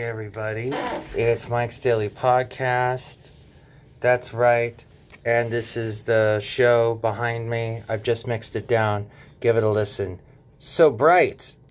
Hey everybody, it's Mike's Daily Podcast. That's right, and this is the show behind me. I've just mixed it down. Give it a listen. So bright.